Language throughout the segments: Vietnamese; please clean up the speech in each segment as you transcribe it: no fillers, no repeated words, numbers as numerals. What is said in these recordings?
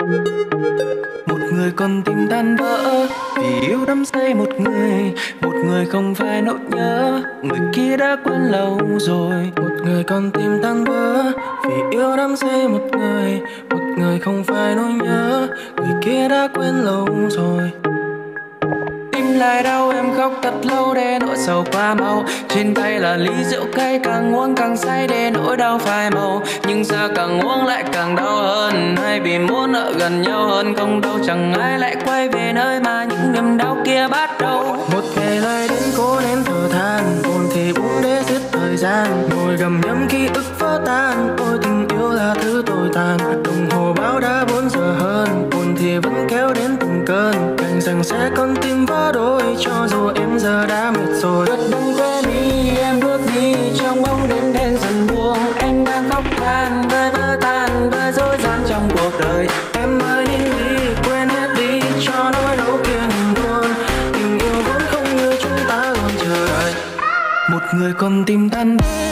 Một người con tim tan vỡ vì yêu đắm say một người không phải nỗi nhớ, người kia đã quên lâu rồi. Một người con tim tan vỡ vì yêu đắm say một người không phải nỗi nhớ, người kia đã quên lâu rồi. Tim lại đau em khóc thật lâu để nỗi sầu qua mau. Trên tay là ly rượu cay, càng uống càng say để nỗi đau phai màu. Nhưng sao càng uống lại càng đau hơn, hay vì muốn ở gần nhau hơn? Không đâu, chẳng ai lại quay về nơi mà những niềm đau kia bắt đầu. Một ngày lại đến cố nén thở than, buồn thì uống để giết thời gian. Ngồi gầm nhấm ký ức vỡ tan, ôi tình yêu là thứ tồi tàn. Đồng hồ báo đã 4 giờ hơn, buồn thì vẫn kéo đến từng cơn. Cảnh rằng sẽ con tim vỡ đôi, cho dù em giờ đã mệt rồi. Cất đừng quên đi, em bước đi trong bóng đêm đen dần buông. Anh đang khóc than với vỡ tan, với dối gian trong cuộc đời. Em ơi nín đi, quên hết đi cho nỗi đau kia ngừng tuôn. Tình yêu vốn không như chúng ta luôn chờ đợi. Một người con tim tan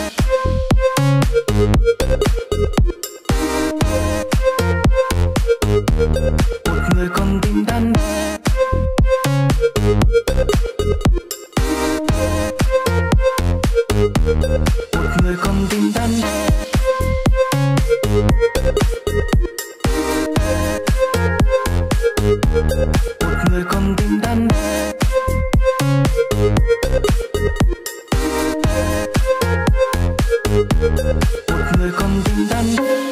một người con tim tan một người con tim tan một người con tim tan một người con tim tan.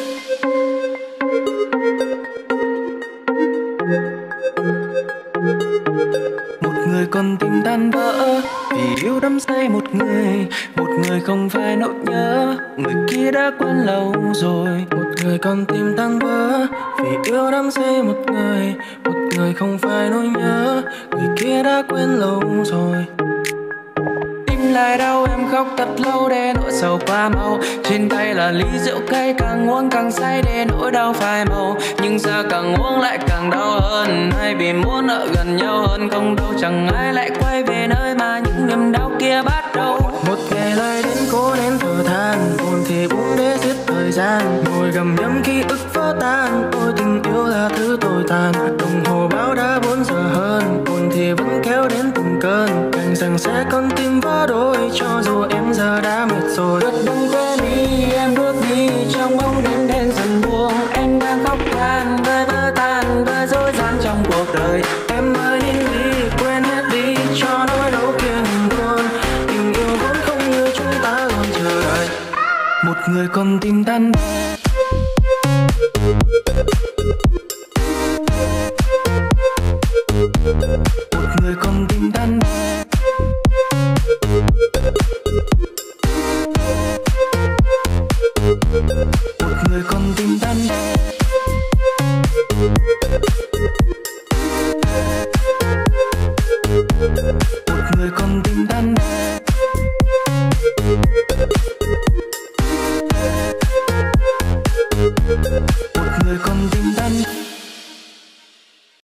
Một người con tim tan vỡ vì yêu đắm say một người không phải nỗi nhớ, người kia đã quên lâu rồi. Một người con tim tan vỡ vì yêu đắm say một người không phải nỗi nhớ, người kia đã quên lâu rồi. Lại đau em khóc thật lâu để nỗi sầu qua mau. Trên tay là ly rượu cay, càng uống càng say để nỗi đau phai màu. Nhưng sao càng uống lại càng đau hơn, hay vì muốn ở gần nhau hơn? Không đâu, chẳng ai lại quay về nơi mà những niềm đau kia bắt đầu. Một ngày lại đến cố nén thở than, buồn thì uống để giết thời gian. Ngồi gầm nhấm ký ức vỡ tan, ôi tình yêu là thứ tồi tàn. Đồng hồ báo đã 4 giờ hơn, buồn thì vẫn kéo đến từng cơn. Cảnh rằng sẽ con tim vỡ đôi, cho dù em giờ đã mệt rồi. Cất đừng quên đi, em bước đi trong bóng đêm đen dần buông. Anh đang khóc than với vỡ tan, với dối gian trong cuộc đời. Em ơi nín đi, quên hết đi cho nỗi đau kia ngừng tuôn. Tình yêu vốn không như chúng ta luôn chờ đợi. Một người con tim tan một người con tim tan một người con tim tan một người con tim